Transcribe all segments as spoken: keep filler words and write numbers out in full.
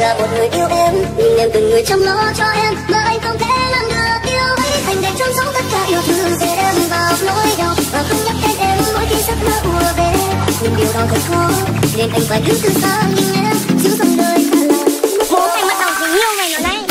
là một người yêu em, nhưng em từng người chăm lo cho em mà anh không thể làm được điều ấy. Anh để trôn sống tất cả yêu thương về em vào nỗi đau và không nhắc đến em mỗi khi giấc mơ ùa về. Nhưng điều đó thật khó nên anh phải đứng từ xa nhìn em giữ dòng đời ta là. Bố anh bắt đầu tình yêu này rồi đấy.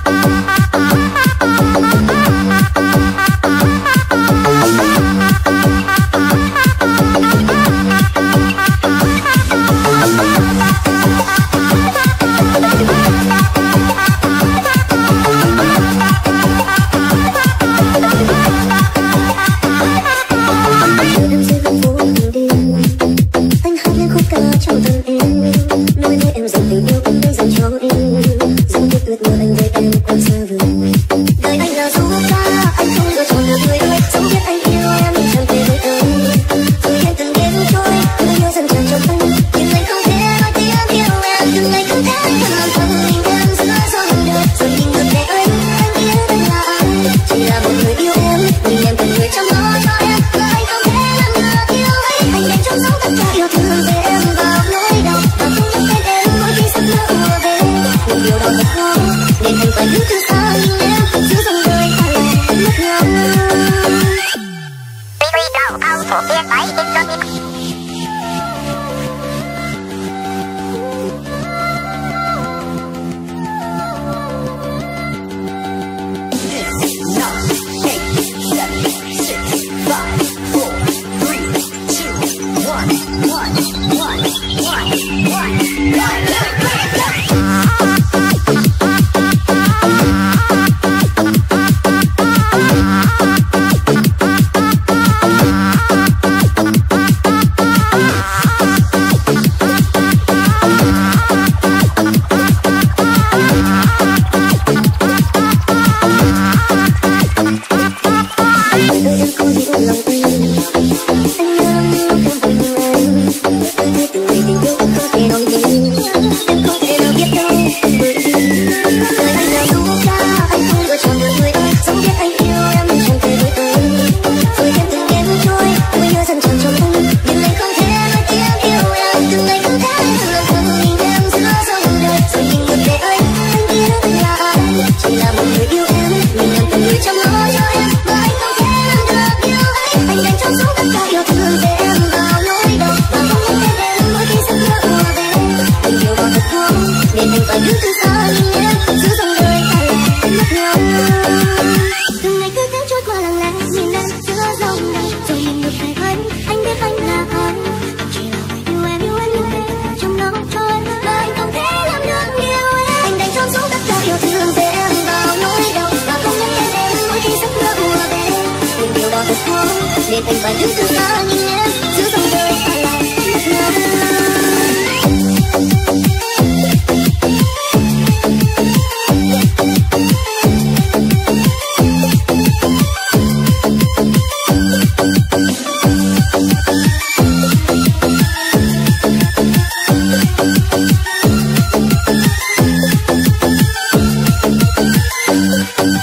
Nên anh phải đứng từ xa nhìn em giữa dòng đời ta lại mất nhau.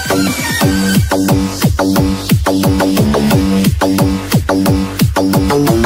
Thank you.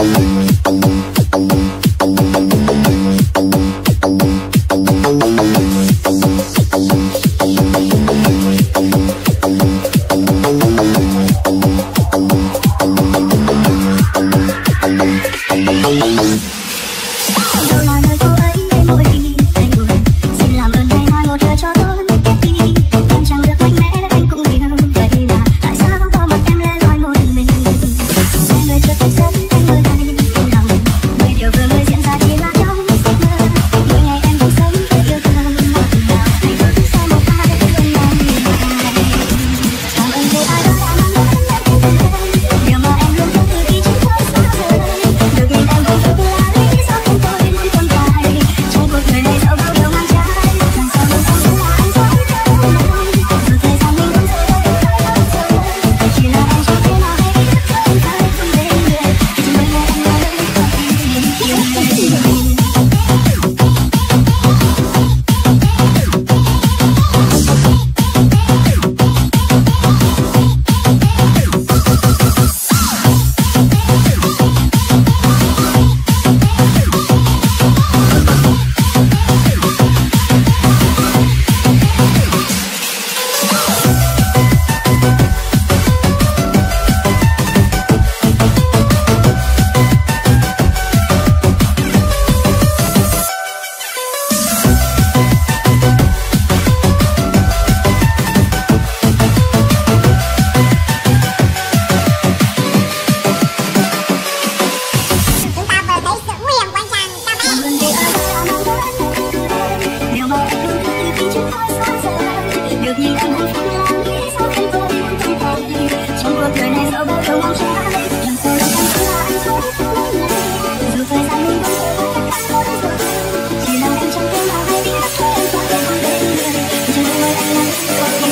trong bóng che làm cô đơn cảm thấy là anh thôi mỗi ngày dù thời gian mình vẫn rồi tất cả tôi rồi chỉ là em chẳng thể nào hay biết thôi em có thể không đến người chẳng ngờ anh là có thể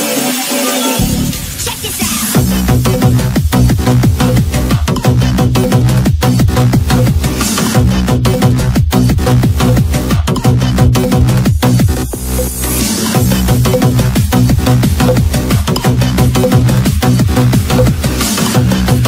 check this out. We'll be right back.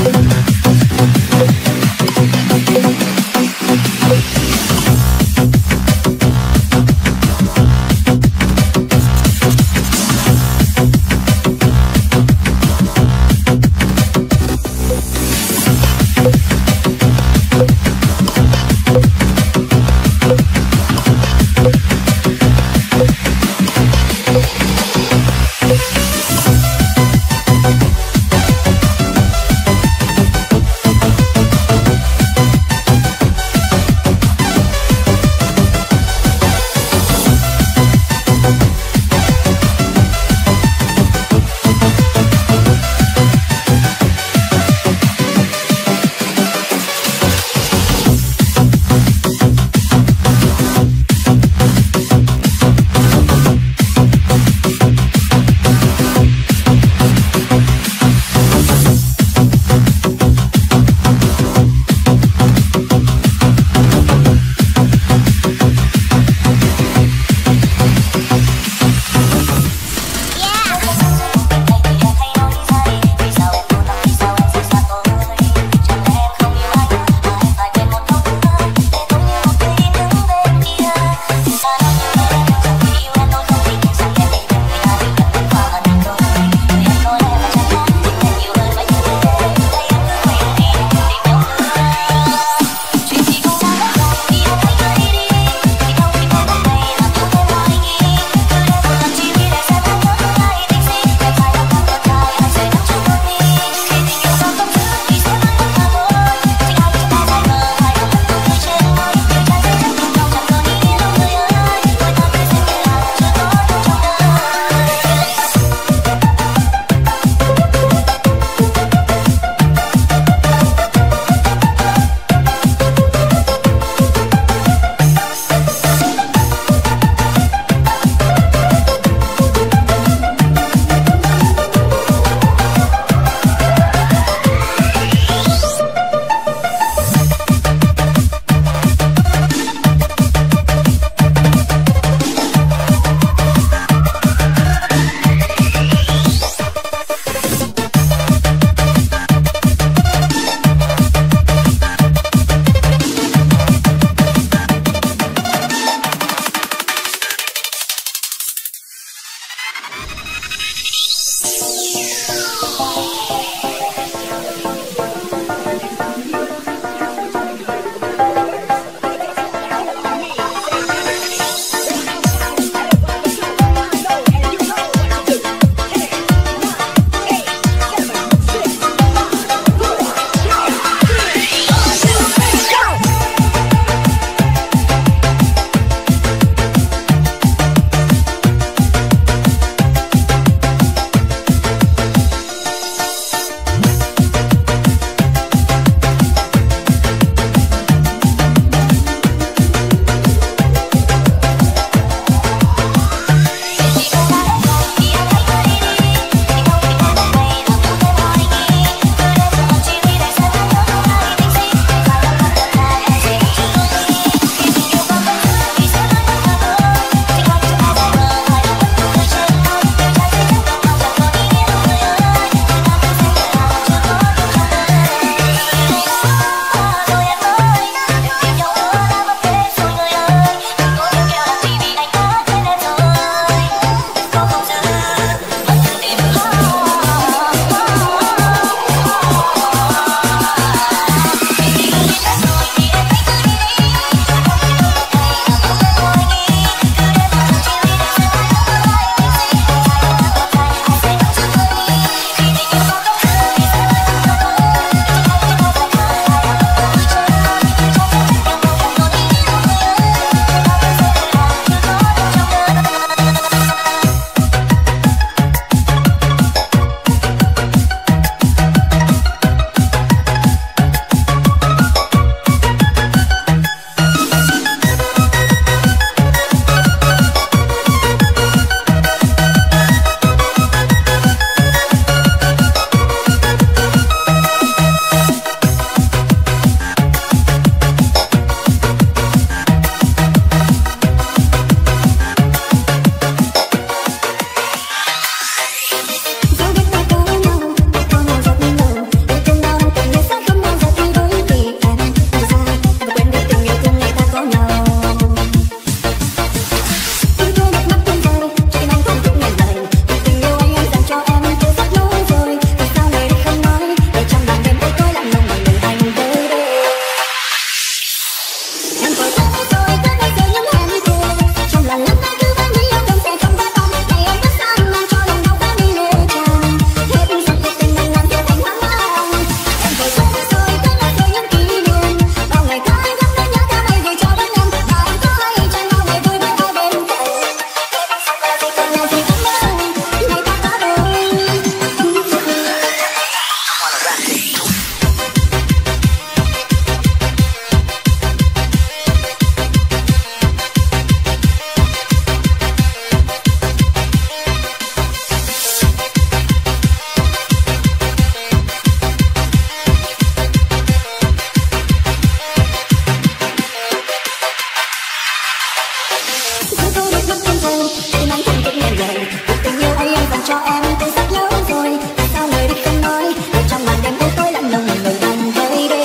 cho em từ rất lâu rồi. Tại sao người đi không nói để trong màn đêm tối tối lạnh lùng người đang thấy đi.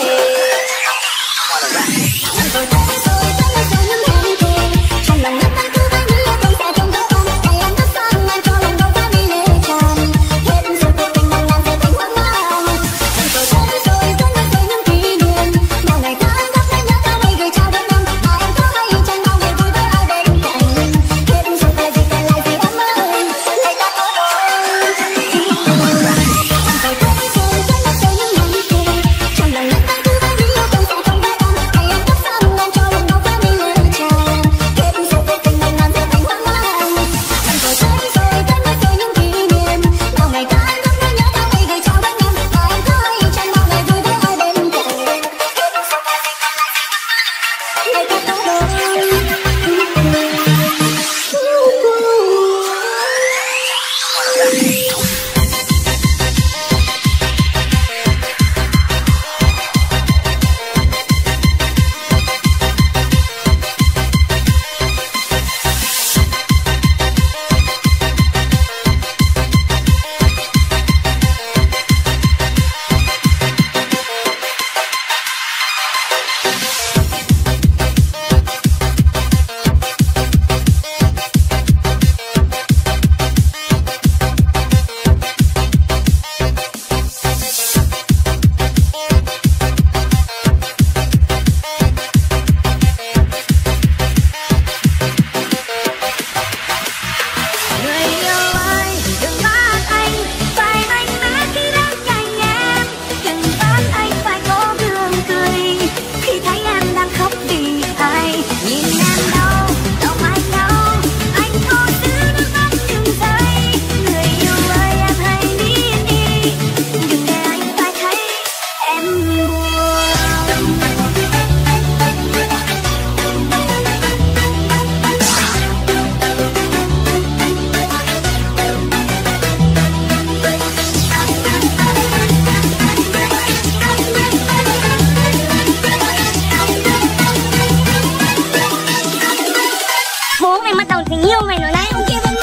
Anh rồi tôi rồi tôi nói rồi những hẹn thề trong lòng ngất ngây cứ với những lời không sẽ trong đó không. Ngày em rất sáng anh cho lòng đâu đã đi lệ tràn hết rồi cuộc tình bằng ngàn về tình hoang mang. Anh rồi tôi rồi tôi nói rồi những kỷ niệm bao ngày tháng anh thắp lên nhớ ta đây gửi chào đón năm mà em có hay chẳng bao ngày vui với ai bên cạnh. Hết rồi về gì còn lại gì em ơi ngày ta có đôi. Anh rồi tôi rồi tôi nói rồi những hẹn thề trong lòng ngất ngây cứ với những lời không sẽ trong đó không. Ngày em rất sáng anh cho lòng đâu đã đi lệ tràn hết rồi cuộc tình bằng ngàn về tình hoang mang. Anh rồi tôi rồi tôi nói rồi những kỷ niệm bao ngày tháng anh thắp lên nhớ ta đây gửi chào đón năm mà em có hay chẳng bao ngày vui với ai bên cạnh. Hết rồi về gì còn lại gì ngày ta có đôi. Người yêu ơi, đừng bắt anh phải mạnh mẽ khi đang cạnh em. Đừng bắt anh phải cố gượng cười khi thấy em đang khóc vì ai. Nhìn em đâu, lòng anh đâu, anh cố giữ nước mắt đừng rơi. Người yêu ơi, em hãy nín đi, đừng để anh phải thấy em buồn. Bố mày bắt đầu tình yêu mày rồi đấy, ông kia vẫn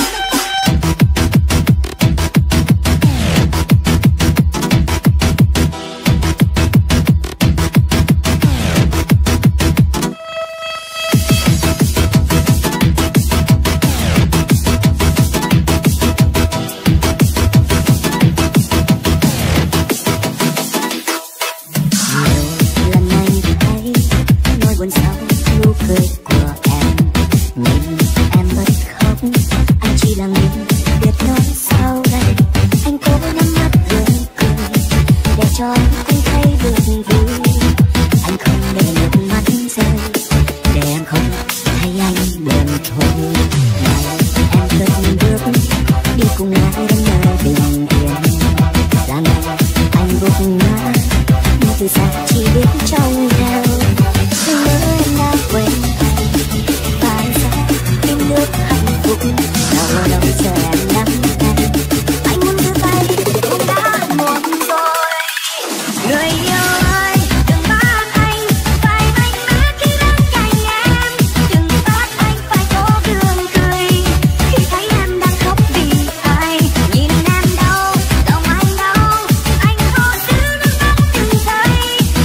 lần anh thấy nỗi buồn sau nụ cười của em. Nhìn em bật khóc, anh chỉ là người biết nói sau đây. Anh cố nhắm mắt gượng cười để cho anh thấy được vui. Anh không để nước mắt rơi để em không thấy anh buồn thôi. Ngày em cất bước đi cùng ai đến nơi bình yên, là ngày anh gục ngã nhưng từ xa chỉ biết trông theo. Nhớ em đã quên anh và anh sẽ tìm được hạnh phúc đâu đâu chờ em nắm tay. Anh muốn đưa tay cũng đã muộn rồi. Người yêu ơi, đừng bắt anh phải mạnh mẽ khi đang cạnh em. Đừng bắt anh phải cố gượng cười khi thấy em đang khóc vì ai. Nhìn em đâu, lòng anh đâu, anh cố giữ nước mắt đừng rơi.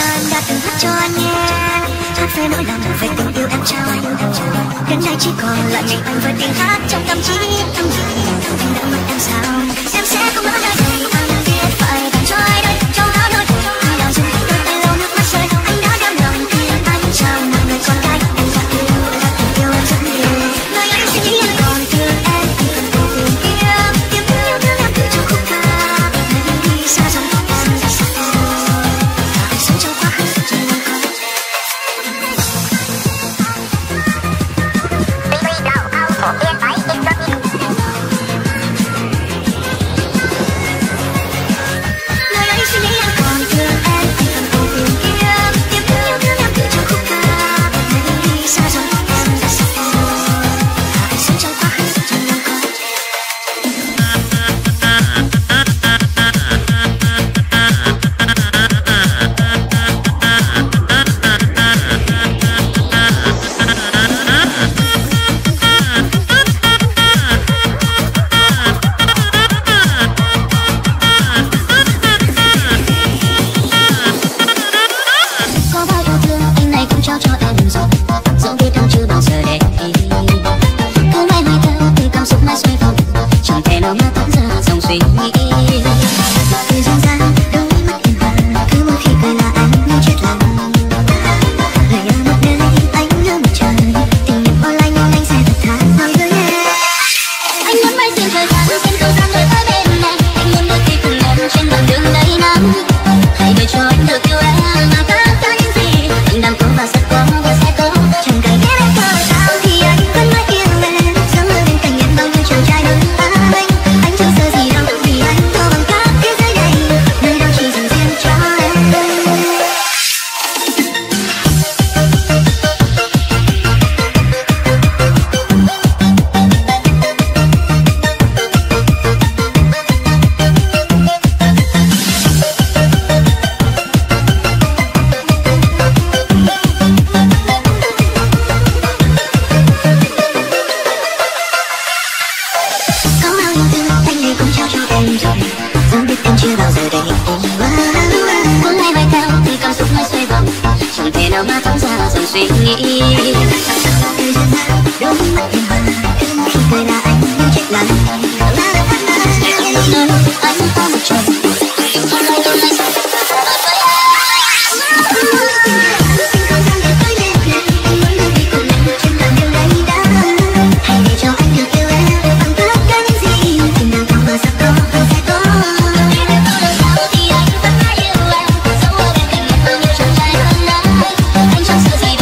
thơ em đã từng hát cho anh nghe, hát về nỗi lòng về tình yêu em trao anh. Đến đây chỉ còn lại mình anh với tiếng hát trong tâm trí. Anh đã mất em sao? Em sẽ không nói lời này. Anh biết phải dành cho ai đây? Trong đó đôi khi nào dùng đôi tay lâu nước mắt rơi. Anh đã đem lòng tin anh chào mọi người con gái. Em đã yêu, đã từng yêu em rất nhiều. Lời anh sẽ nghĩ anh còn thương em. Anh cần cầu tình yêu, tiếng yêu thương em từ trong khúc ca. Ngày đi xa dòng em đã xa em. Anh sống trong quá khứ chỉ mong có.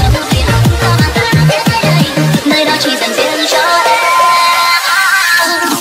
Nơi đó chỉ dành riêng cho em.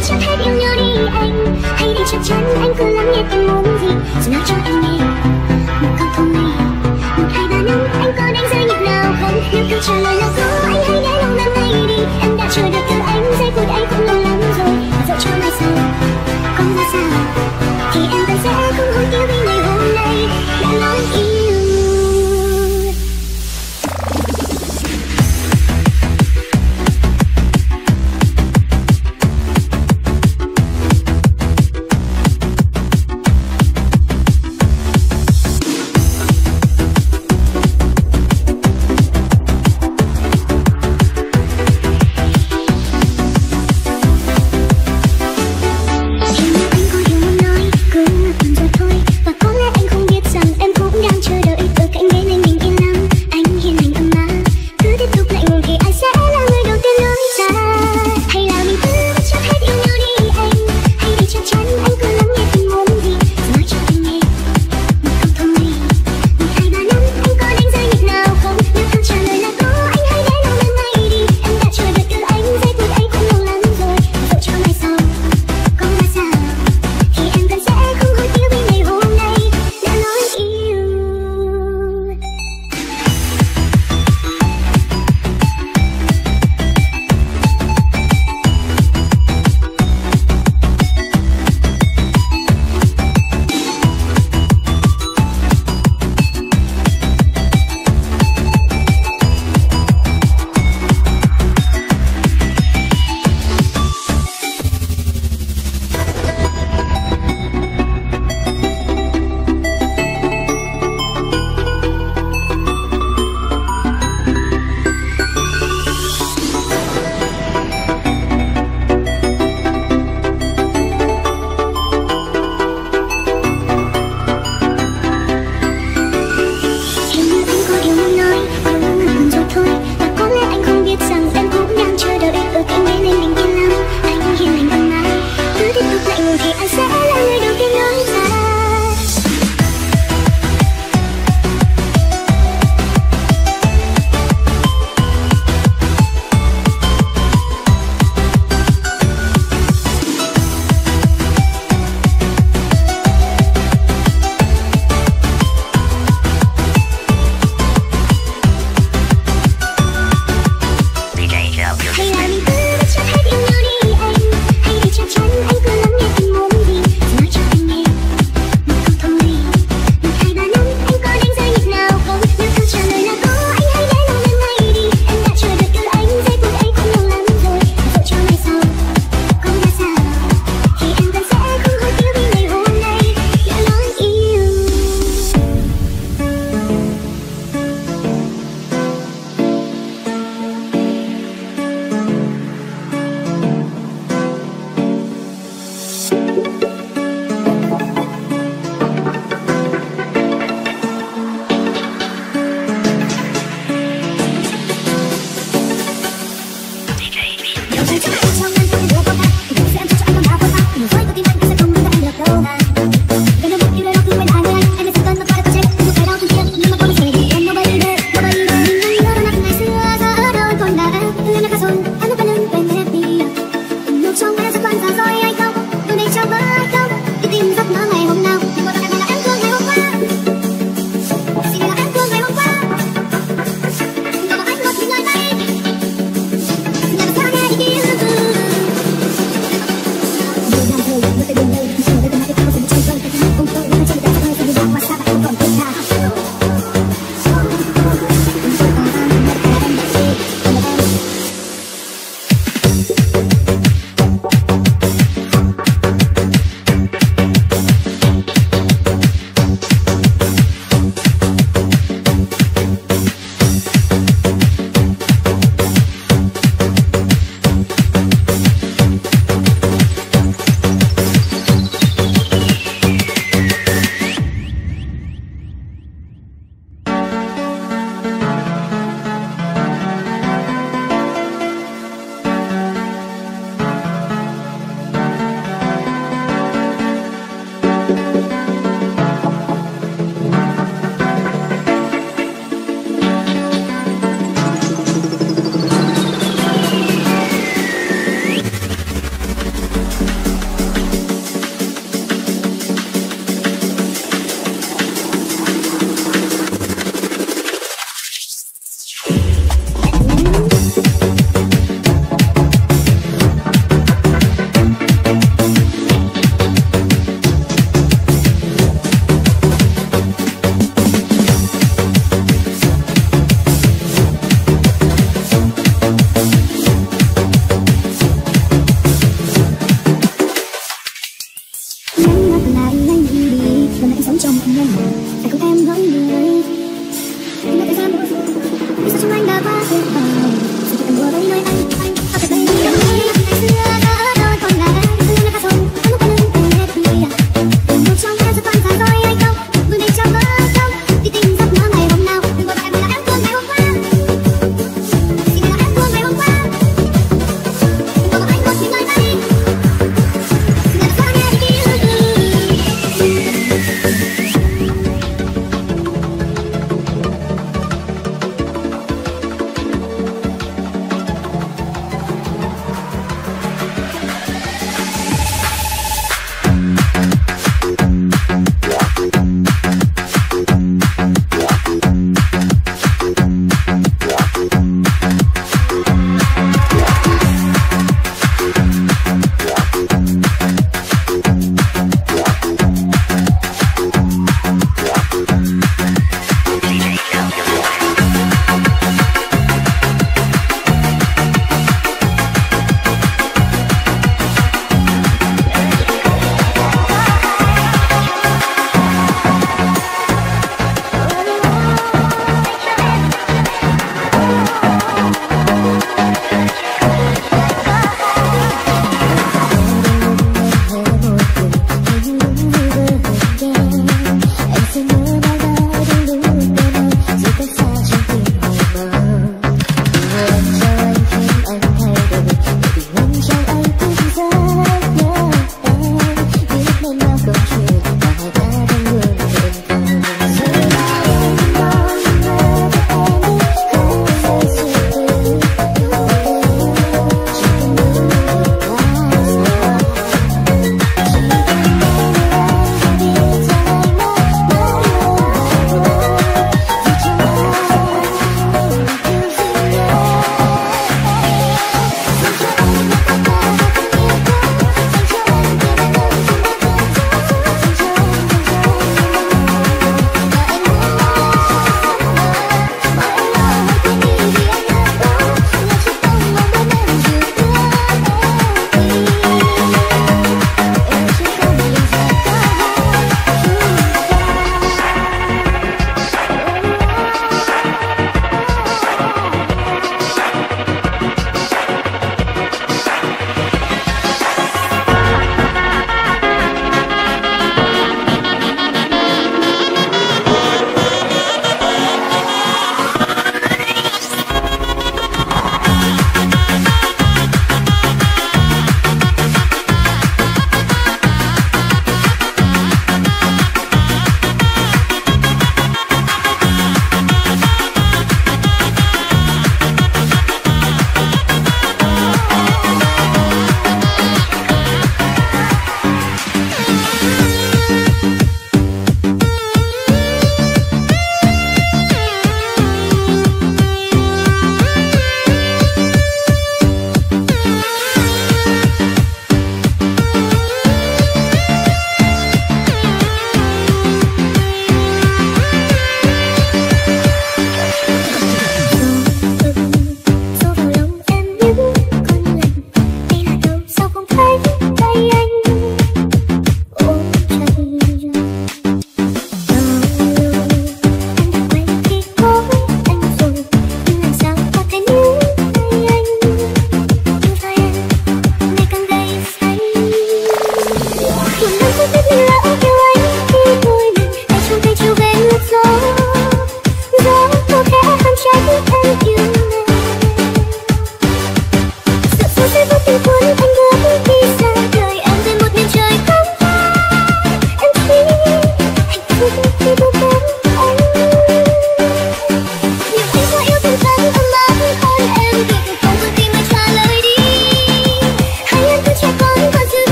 chưa hết yêu nhau đi anh. Hay để chắc chắn anh cứ lắng nghe em muốn gì, rồi nói cho em nghe một câu thông minh. Một hai ba năm anh có đánh rơi nhịp nào không? Nếu câu trả lời là có, anh hãy để lòng em ngay đi. Em đã chờ đợi từ anh giây phút ấy cũng lâu lắm rồi. Và dẫu cho mai sau còn ra sao thì em vẫn sẽ không hối tiếc vì ngày hôm nay đã nói yêu. Good.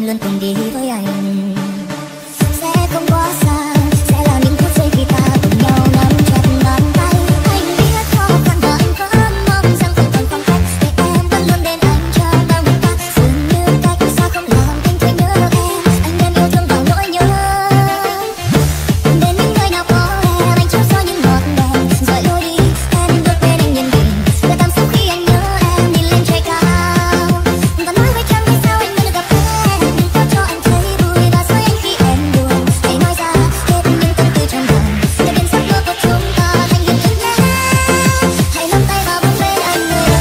luôn cùng đi với anh. Sẽ không quá xa, sẽ là những phút giây khi ta cùng nhau nắm chặt bàn tay. Anh biết có một phần và anh vẫn mong rằng không còn khoảng cách, để em vẫn luôn bên anh trong bao ngày qua. Dường như cách xa không làm anh thấy nhớ được em, anh đem yêu thương vào nỗi nhớ. Đến những nơi nào có em, anh chiếu soi những ngọn đèn, dọi lối đi em bước bên anh nhìn mình. Và cảm xúc khi anh nhớ em nhìn lên trời cao, và nói với trăng vì sao anh mới được gặp em. Đừng có cho anh thấy vui và soi anh khi em buồn, hãy nói ra hết những tâm tư trong lòng, để biến giấc mơ của chúng ta thành hiện thực nhé. Hãy nắm tay và bước bên anh người ơi.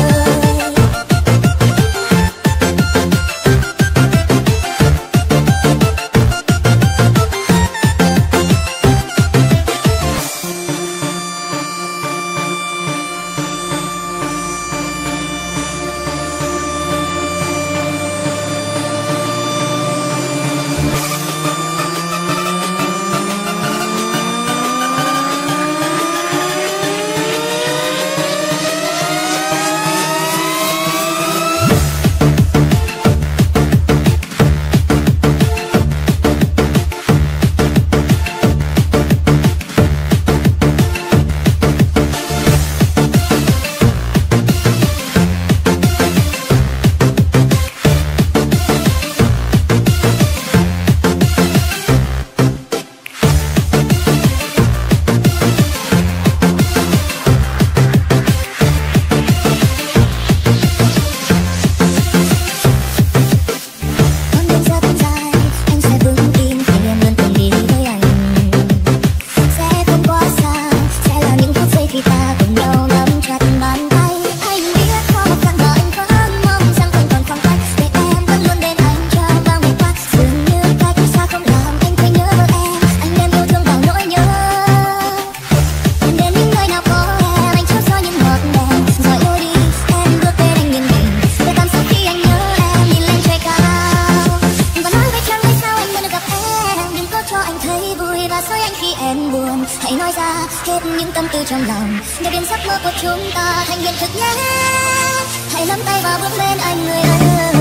Con đường rất dài, anh sẽ vững tin khi em luôn cùng đi với anh. Sẽ không quá xa, sẽ là những phút giây khi ta cùng nhau nắm chặt bàn tay. Anh biết có một phần và anh vẫn mong rằng không còn khoảng cách, để em vẫn luôn bên anh trong bao ngày qua. Dường như cách xa không làm anh thấy nhớ em, anh đem yêu thương vào nỗi nhớ. Đến những nơi nào có em, anh chiếu soi những ngọn đèn, dọi lối đi em bước bên anh nhìn mình. Để cảm xúc khi anh nhớ em nhìn lên trời cao, và nói với trăng vì sao anh mới được gặp em. Đừng có cho anh thấy vui và soi anh khi em buồn, hãy nói ra hết những tâm tư trong lòng, để biến giấc mơ của chúng ta thành hiện thực nhé. Hãy nắm tay và bước bên anh người ơi.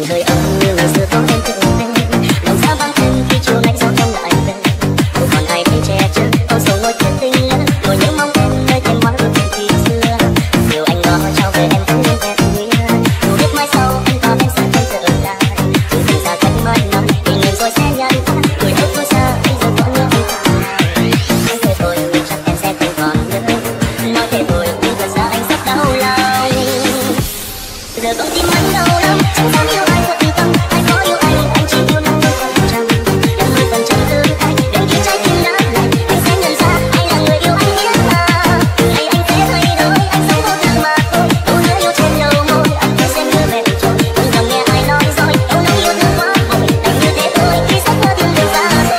hơi ấm như ngày xưa có em tự anh, lòng sao băng thân khi chiều nay gió trong lại về. Không còn ai thấy che chở câu sầu ngồi chuyện tình lỡ, ngồi nhớ mong em nơi thành hoa ước hẹn khi xưa. Điều anh ngỏ trao về em vẫn nguyên vẹn nguyên, dù biết mai sau anh và em sẽ không trở lại. Chỉ tình xa cách mãi năm kỷ niệm rồi sẽ nhạt phai, tuổi ước vui xa anh giờ vẫn nhớ anh phải. Anh thề thôi nhưng chắc em sẽ không còn nữa, nói thế thôi nhưng thật ra anh rất đau lòng. Giờ con tim anh đau lắm, chẳng dám yêu ai thật tâm. Ai có yêu anh, anh chỉ yêu năm mươi phần trăm, năm mươi phần trăm từ anh. Đến khi trái tim đã lạnh, anh sẽ nhận ra ai là người yêu anh nhất là. Từ đây anh sẽ thay đổi, anh sống vô tư mà thôi. Câu hứa yêu trên đầu môi, anh cứ xem như về rồi. Không cần nghe ai nói rồi, câu nói yêu thương quá vội. Đành như thế thôi, khi giấc mơ tìm được ra rồi.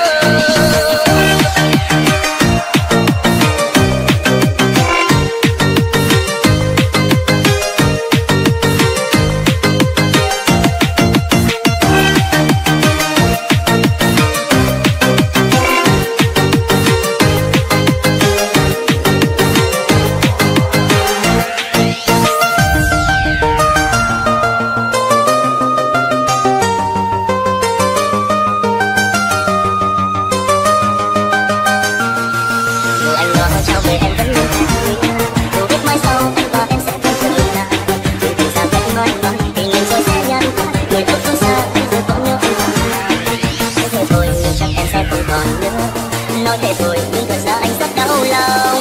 Dù anh ngỏ trao về em vẫn luôn vẹn nguyên, dù biết mai sau anh và em sẽ không trở lại. Dù tình xa cách mãi mãi, kỷ niệm rồi sẽ nhạt phai. Người ước phương xa, anh giờ vẫn nhớ anh phải. Nói thế thôi nhưng chắc em sẽ không còn nữa, nói thế thôi nhưng thật ra anh rất đau lòng.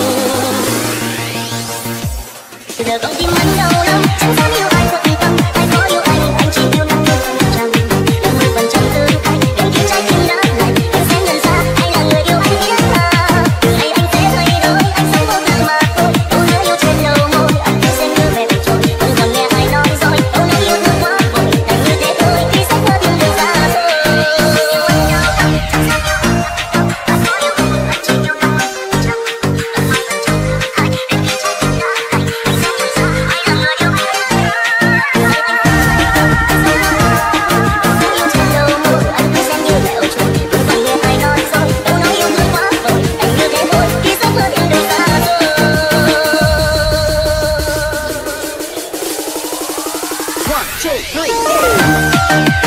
Giờ con tim anh đau lắm, chẳng dám yêu ai thật tâm. Ai có yêu anh, anh chỉ yêu năm mươi phần trăm, năm mươi phần trăm từ anh. Đến khi trái tim đã lạnh, anh sẽ nhận ra ai là người yêu anh nhất là. Từ đây anh sẽ thay đổi, anh sống vô tư mà thôi. Câu hứa yêu trên đầu môi, anh cứ xem như về rồi. Không cần nghe ai nói rồi, câu nói yêu thương quá vội. Đành như thế thôi, khi giấc mơ tìm được ra rồi. Yêu anh đau lắm, chẳng dám yêu ai thật tâm. Ai có yêu anh, anh chỉ yêu năm mươi phần trăm, năm mươi phần trăm từ anh. Đến khi trái tim đã lạnh, anh sẽ nhận ra ai là người yêu anh nhất là. Từ đây anh sẽ thay đổi, anh sống vô tư mà thôi. Câu hứa yêu trên đầu môi, anh cứ xem như lẹo trôi. Không cần nghe ai nói rồi, câu nói yêu thương quá vội. Đành như thế thôi, khi giấc mơ tìm được ra rồi. One, two, three, four.